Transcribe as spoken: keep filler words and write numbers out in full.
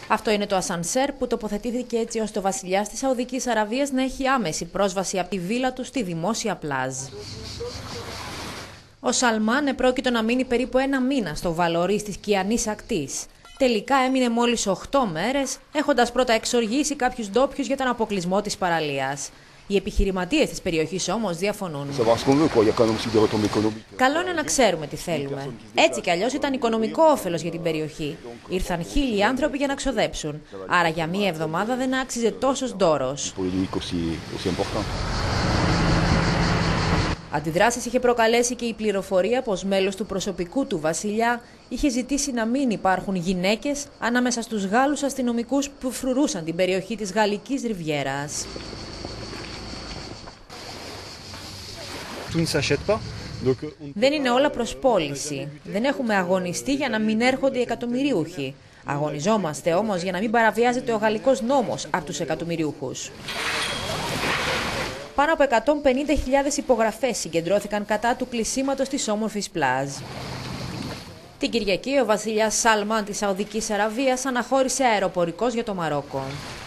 Αυτό είναι το ασανσέρ που τοποθετήθηκε έτσι ώστε ο βασιλιάς της Σαουδικής Αραβίας να έχει άμεση πρόσβαση από τη βίλα του στη δημόσια πλάζ. Ο Σαλμάν επρόκειτο να μείνει περίπου ένα μήνα στο Βαλορί της Κιανής Ακτής. Τελικά έμεινε μόλις οκτώ μέρες, έχοντας πρώτα εξοργήσει κάποιους ντόπιους για τον αποκλεισμό της παραλίας. Οι επιχειρηματίες της περιοχής όμως διαφωνούν. Καλό είναι να ξέρουμε τι θέλουμε. Έτσι κι αλλιώς ήταν οικονομικό όφελος για την περιοχή. Ήρθαν χίλιοι άνθρωποι για να ξοδέψουν. Άρα για μία εβδομάδα δεν άξιζε τόσος ντόρος. Αντιδράσεις είχε προκαλέσει και η πληροφορία πως μέλος του προσωπικού του βασιλιά είχε ζητήσει να μην υπάρχουν γυναίκες ανάμεσα στους Γάλλους αστυνομικούς που φρουρούσαν την περιοχή της Γαλλικής Ριβιέρας. Δεν είναι όλα προς πώληση. Δεν έχουμε αγωνιστεί για να μην έρχονται οι εκατομμυριούχοι. Αγωνιζόμαστε όμως για να μην παραβιάζεται ο γαλλικός νόμος από τους εκατομμυριούχους. Πάνω από εκατόν πενήντα χιλιάδες υπογραφές συγκεντρώθηκαν κατά του κλεισίματος της όμορφης πλάζ. Την Κυριακή ο βασιλιάς Σαλμάν της Σαουδικής Αραβίας αναχώρησε αεροπορικός για το Μαρόκο.